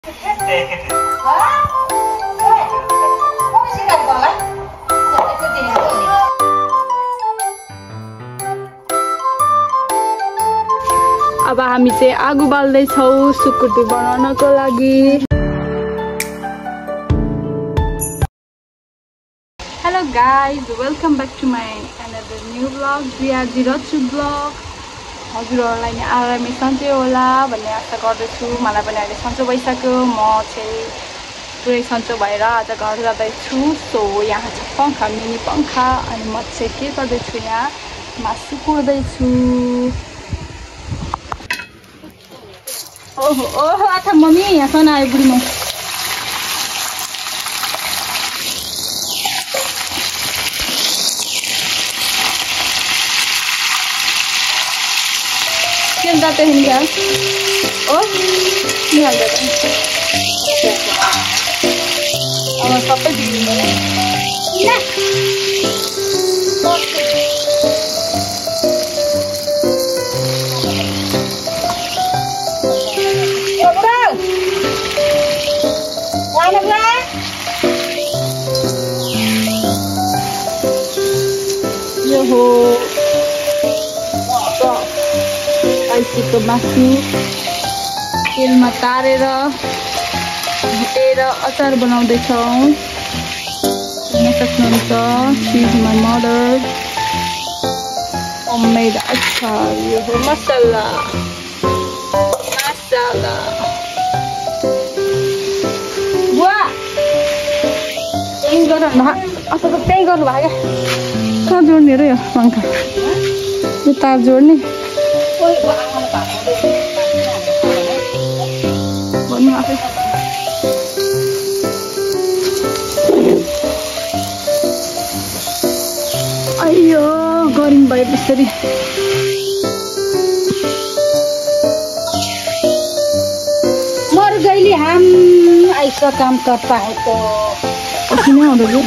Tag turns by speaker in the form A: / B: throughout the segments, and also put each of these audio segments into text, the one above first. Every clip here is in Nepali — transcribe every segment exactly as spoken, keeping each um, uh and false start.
A: अब हामी चाहिँ आगो बाल्दै छौं सुकुटी बनाउनको लागि। Hello guys, welcome back to my another new blog जियाजी रचु ब्लग। हजुरहरूलाई नि आरामै सन्चै होला भन्ने आशा गर्दछु। मलाई पनि अहिले सन्चो भइसक्यो। म चाहिँ पुरै सन्चो भएर आज घर जाँदैछु। सो यहाँ छ पङ्खा, मिनी पङ्खा, अनि म चाहिँ के गर्दैछु, यहाँ मासु कुर्दैछु। ओहो ओहो अच्छा मम्मी यहाँ सन आयो बुढीमा। के जाते हैं क्या? ओ नहीं आ जाता। अब सब पे दिखने वाला। यो हो आइसीको मासु तेलमा तारेर भुटेर अचार बनाउँदैछौँ। हेर्न सक्नुहुन्छ सिज माई मदर होममेड अचार। यो हो मसला मसला बुवा त्यही गर्नु अचार त त्यही गर्नु भयो क्या। कहाँ जोड्ने र यो पङ्खा यो तार जोड्ने भन्नु आफै। अयो गरिङ भयो त्यसरी।
B: मर गईली हम ऐसा काम करता है तो
A: किन आउँदैछ?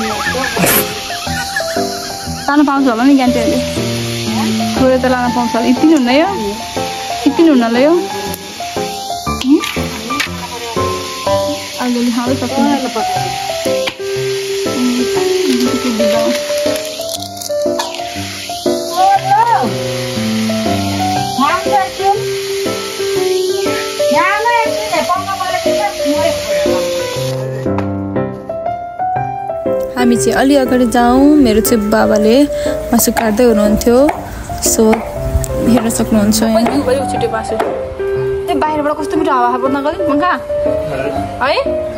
A: लान पाउँछ होला नि ग्यान्टीहरूले थोरै त लान पाउँछ होला। यति नै हुन्न यो यति नै हुन्न ल यो अलिअलि खाँदै सक्छ। हामी चाहिँ अलि अगाडि जाउँ। मेरो चाहिँ बाबाले मासु काट्दै हुनुहुन्थ्यो। सो हेर्न सक्नुहुन्छ छिटो मासु त्यो बाहिरबाट कस्तो मिठो हावा हावा नगरी मङ्का है।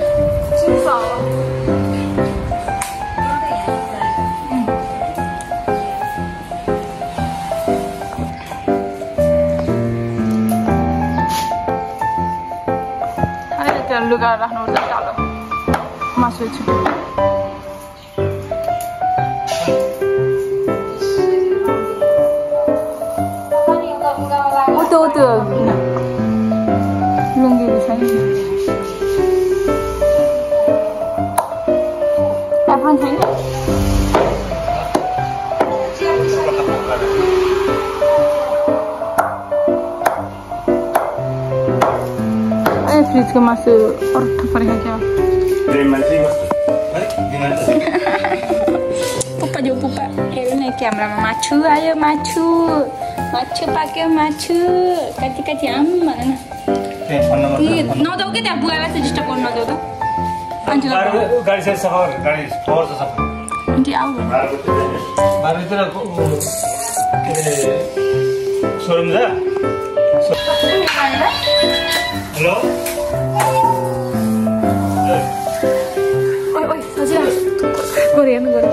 A: त्यहाँ लुगा राख्नुपर्छ टाढो मासु छिटो। त्यो लुङ्गीको छैन एप्रोन छैन। ए फ्रिजको मासु अर्थ परेको क्या। पुप्पा जो पुप्पा हेर्नु न क्यामेरामा माछु आयो। माछु माछु पाक्यो माछु कति कति आम भन न। नजाऊ कि त्यहाँ बुवालाई चाहिँ डिस्टर्ब गर्नु नजाऊ त। आन्टी आऊ
C: सोरुम जा। हेलो
A: ओइ ओइ सजिलो गरे हेर्नु गरे।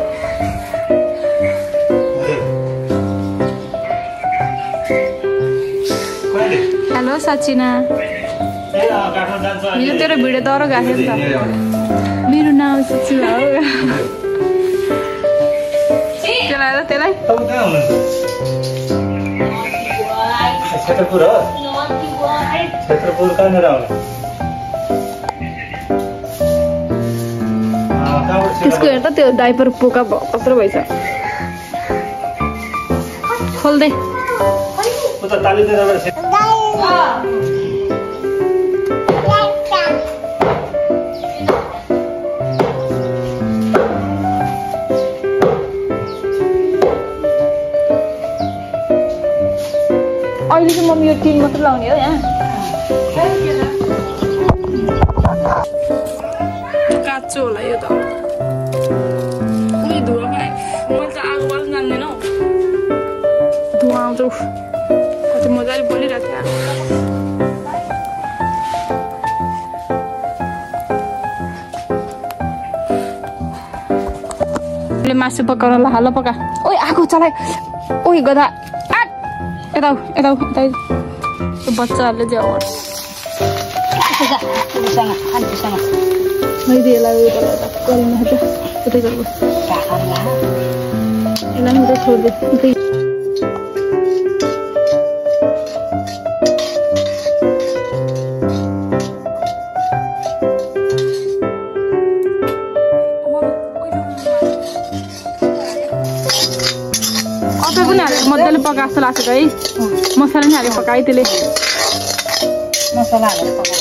A: हेलो सचिना, हिजो तेरो भिडियो तर गएको थियो नि त। मेरो नाम सचिना हो। त्यसलाई र त्यसलाई
C: क्षेत्रपुर हो। क्षेत्रपुर कहाँनिर आउने?
A: त्यसको हेर त त्यो डाइपर पोका कत्रो भएछ। खोल्दै अहिले चाहिँ मम्मी यो टिन मात्र लाउने हो यहाँ काँचो होला यो त उयो धुवा खाए मैले त आगो बाल्न जान्दैन हौ धुवा आउँछ कति मजाले बलिरहेको थियो आगो मासु पकाउन ल हाल पका ओइ आगो चलाइ ओइ गदा यता यता यता बच्चाहरूले चाहिँ मैले यसलाई उयो गरेर गर्नु हुन्छ उतै गर्नु यसलाई उता छोडिदियो उतै अचार पनि हालेर मजाले पकाएको जस्तो लाग्छ है मसला पनि हालेर पकाएँ त्यसले
B: मसला हालेर पकाएको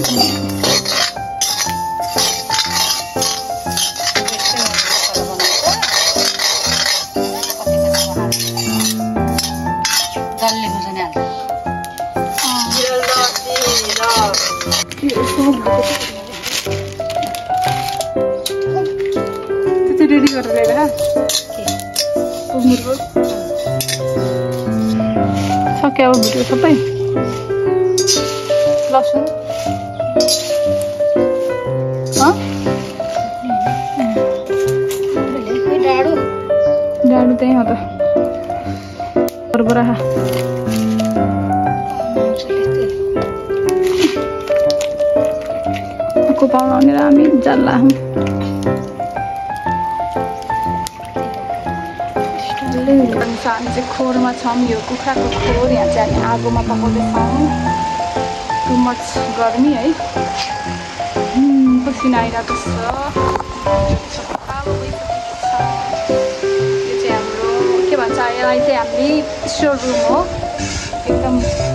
B: डल्ले खोर्सानी हाल्छ
A: त्यो रेडी गरेर ल्याएर सक्यो अब भुट्यो सबै लसुन
B: डाडु
A: डाडु त्यही हो त बरबरा को पाउन आउने र हामी जल्ला हौँ हामी चाहिँ खोरमा छौँ यो कुखुराको खोर यहाँ चाहिँ हामी आगोमा पकाउँदैछौँ टु मच गर्मी है पसिना आइरहेको छ यो चाहिँ हाम्रो के भन्छ यसलाई चाहिँ हामीले स्टोर रुम हो एकदम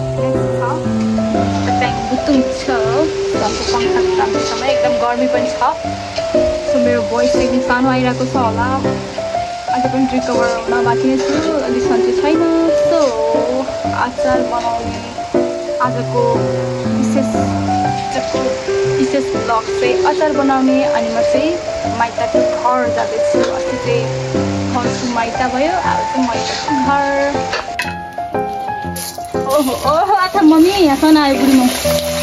A: ट्याङ बुतुङ छ घरको पङ्खाको राम्रोसँग एकदम गर्मी पनि छ सो मेरो भोइस एकदम सानो आइरहेको छ होला अझै पनि रिकभर हुन बाँकी नै छु अलिक सन्चै छैन सो अचार बनाउने आजको विशेष विशेष ब्लग चाहिँ अचार बनाउने अनि म चाहिँ माइतको घर जाँदैछु अस्ति चाहिँ घरको माइता भयो अब चाहिँ माइतको घर ओहो ओहो अच्छा मम्मी यहाँसम्म आयो बुढी म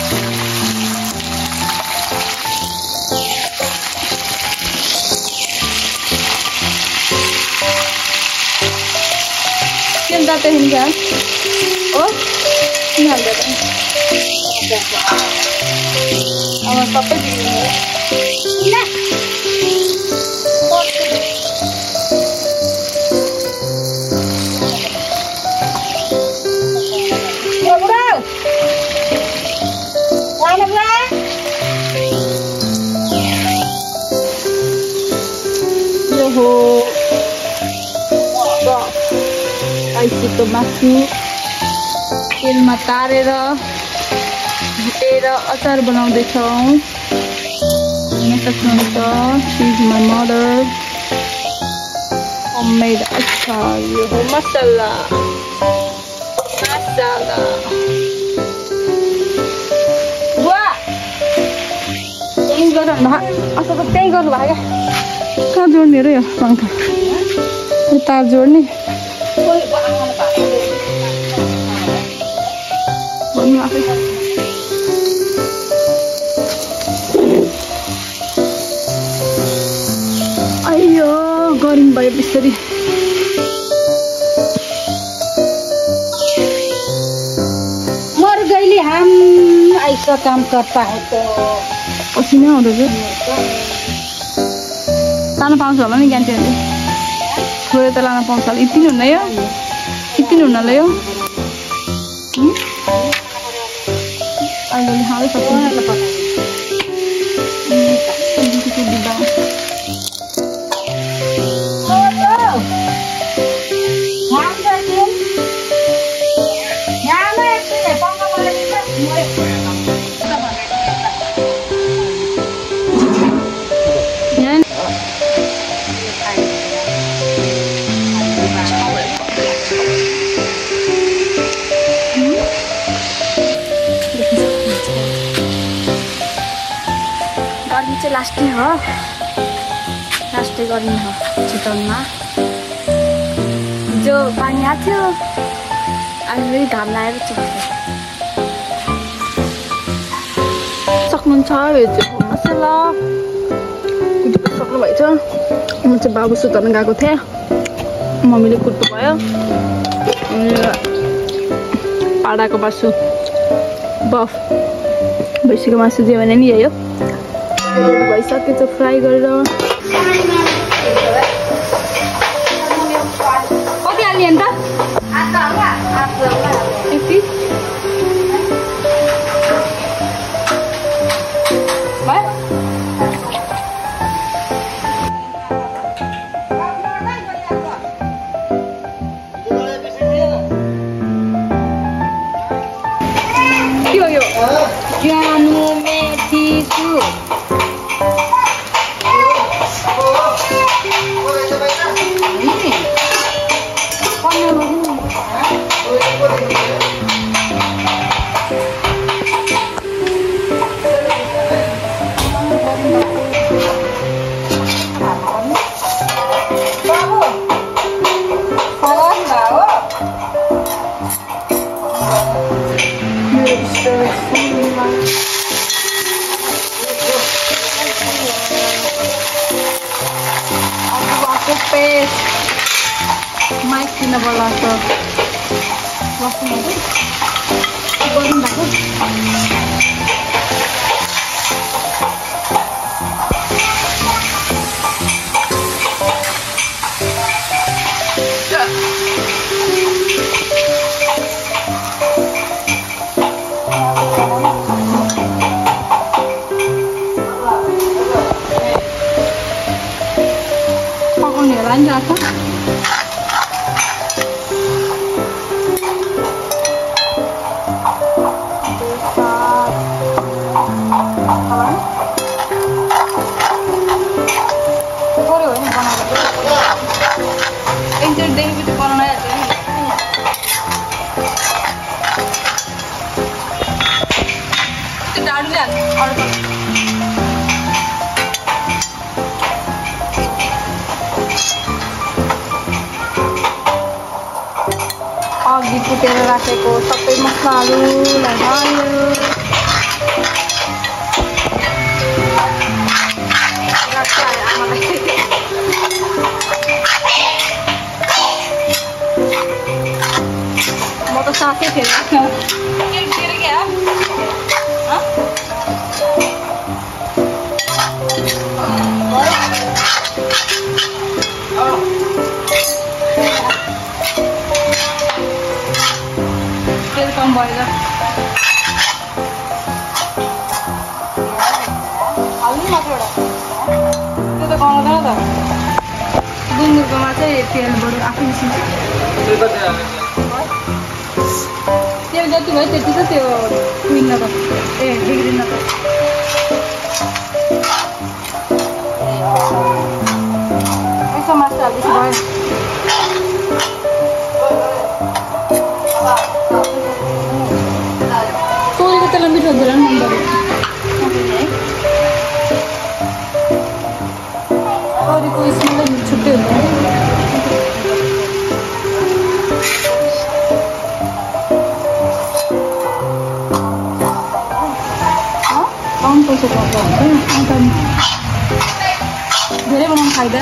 A: किन जाते हैं क्या ओ किन हाल्दै अब सबै यो हो आइसीको मासु तेलमा तारेर भुटेर अचार बनाउँदैछौँ सक्नुहुन्छ सिज माई मदर होममेड अचार यो हो मसला मसला बुवा त्यहीँ गर अचार त त्यहीँ गर्नु भयो क्या कहाँ जोड्ने र यो पङ्खा यो तार जोड्ने भन्नु आफै अयो गरिम भयो बिस्तारी
B: मर गईली हम ऐसा काम करता है तो
A: पसिना आउँदैछ लान पाउँछ होला नि ज्ञानले छोडेर त लान पाउँछ होला यति हुन्न यो यति हुन्न ल यो अहिले खाँदै सक्छ गर्मी चाहिँ लास्टै हो लास्टै गर्मी हो चितवनमा जो पानी आएको थियो अहिले घाम लागेर चुक्यो सक्नुहुन्छ यो चाहिँ मसला कुटेर सक्नुभएछ म चाहिँ बाबु सुताउन गएको थिएँ मम्मीले कुट्नु भयो पाडाको मासु बफ भैँसीको मासु जे भने नि यही हो भइसक्यो त्यो फ्राई गरेर कति हाल्ने अन्त
B: जानु मेथी सुप
A: माइक किन बोलाउँछ गर्नु भएको pokoknya lanjut apa अघि कुटेर राखेको सबै मसलाहरूलाई हाल्यो म त साथै थिएन तेल कम भएर हाल्नु मात्र एउटा त्यो त गनाउँदैन त गुन्द्रुकमा चाहिँ तेल बरु आफै निस्किन्छ तेल जति भयो त्यति त त्यो उइन्न त ए बिग्रिन्न त यसो मासु हाल्दैछु भयो तोरीको तेल मिठो हुँदैन नि तोरीको स्मेल छुट्टै हुन्छ कम पैसा पर्दा हुन्छ अन्त धेरै बनाउनु फाइदा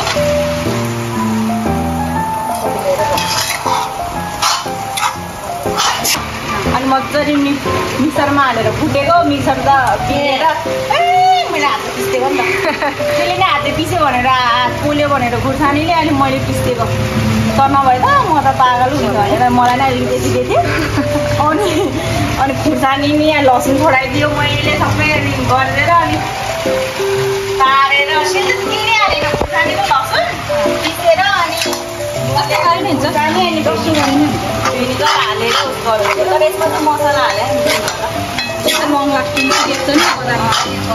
A: अनि मजाले मि मिक्सरमा हालेर फुटेको मिक्सर त पिसेर ए मेरो हातले पिस्देको नि त त्यसले नै हातले पिस्यो भनेर पोल्यो भनेर खुर्सानीले अनि मैले पिस्देको त नभए त म त पागल हुन्छ भनेर मलाई नै अलिकति दिएको थिएँ अनि अनि खुर्सानी नि यहाँ लसुन छोडाइदियो मैले सबै गरेर अनि तारेर किने हालेर खुर्सानीको लसुन पिसेर अनि खाने हुन्छ जाने अनि बेसी गर्ने भिनेगर हालेर गरेको तर यसमा त मसला हाले त्यस्तो महँगो लाग्छ नि त्यस्तो नि बजारमा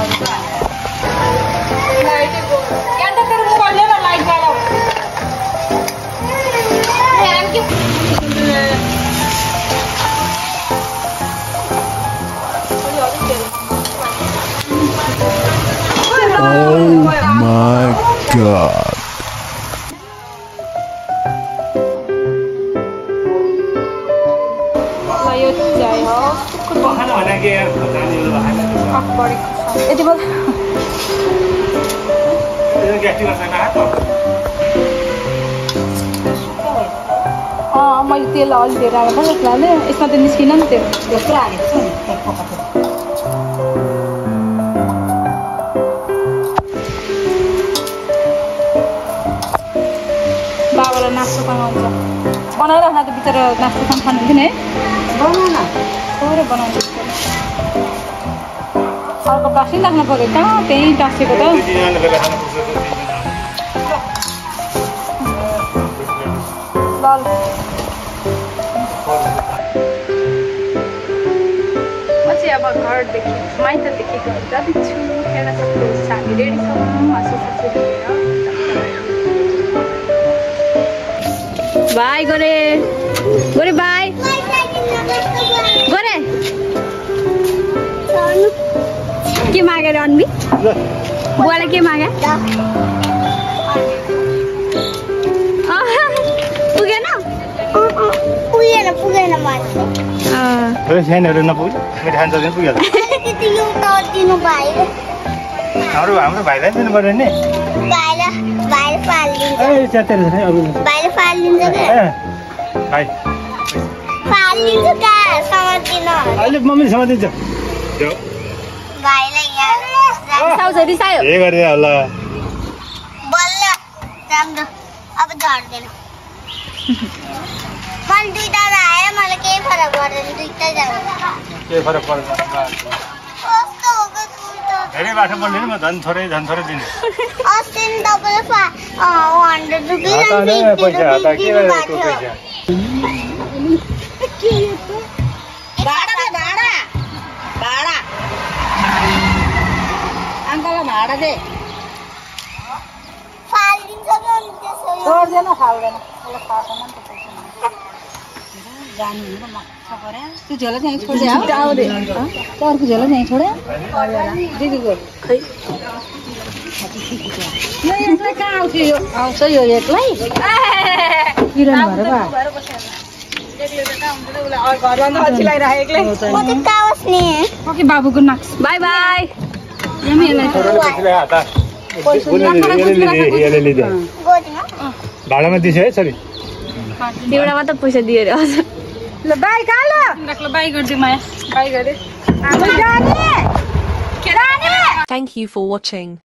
A: यहाँ त तेरो मोबाइलले न लाइट गराउ
D: my god.
A: ल यो चाहिँ हो
C: खाना भने के यार नानीहरु खाना
A: यति बेला
C: यो ग्यास्ट्रिक छैन हात
A: अँ मैले तेल अलि धेरै हालेको जस्तो लाग्यो यसमा त निस्किन नि त्यो
B: यस्तो हालेको छ नि पकाएको
A: बाबालाई नास्ता बनाउँछ बनाइराख्दा त बिचरा नास्ता खानु खानुहुन्थ्यो नि है
B: बनाउन
A: थोरै बनाउँछ अर्को टाँसिन राख्नु पऱ्यो कहाँ त्यहीँ टाँसेको त
C: दिनले बेला खाना पुग्छ
A: ल म चाहिँ अब घरदेखि माइतदेखि घर जाँदैछु हेर्न सक्नुहुन्छ हामी रेडी छौँ हाँसु सासु लिएर बाई गोरे गोरे बाई गोरे के मागे रे अन्वी बुवालाई के मागे पुगेन
E: पुगेन पुगेन मान्छे
C: ए साइनहरु नपुग्छ मिठा खान्छ भने पुग्यो
E: त्यति यो त दिनु भाइ
C: हाम्रो हाम्रो भाइलाई दिनु पर्यो नि
E: भाइले भाइले फालिदिन्छ
C: ए च्यातेर छ अरु
E: भाइले फालिदिन्छ के
C: ए भाइ
E: फालिदिन्छ का समातिन
C: अहिले मम्मी समातिन्छ जो
E: भाइले यहाँ
A: साउस रिसायो
C: ए गरे होला
E: बल्ल राम्रो अब झर्दैन मलाई दुईटा आयो मलाई केही फरक पर्दैन दुईटा जानु
C: के फरक पर्छ
E: कस्तो हो कि दुईटा
C: धेरै बाटो बोल्दैन म झन् थोरै झन् थोरै दिने
E: अस्ति नि तपाईँले फा हन्ड्रेड रुपिस
C: हात हाल्ने पैसा हात के गरेको पैसा
B: भाडा दे भाडा भाडा अङ्कललाई भाडा दे
E: फालिदिन्छ कि अनि त्यसो
B: छोड्दैन फाल्दैन उसलाई फाल्दैन नि त पैसा जानु हुनु मक्छ गरे त्यो झोला चाहिँ छोड्दै आऊ आउँदै त्यो अर्को झोला चाहिँ छोड्यो दिदीको खै यो एक्लै कहाँ आउँछ यो आउँछ यो एक्लै किरण भएर
A: एक्लै
E: म त कहाँ बस्ने
A: ओके बाबुको नाक्स बाई बाई
C: छोरोले पैसा हात
E: गोजीमा
C: भाडामा दिन्छ है छोरी
A: एउटा मात्र पैसा दियो अरे हजुर ल बाई कहाँ ल ल बाई गरिदियो माया बाई गरे
F: Thank you for watching.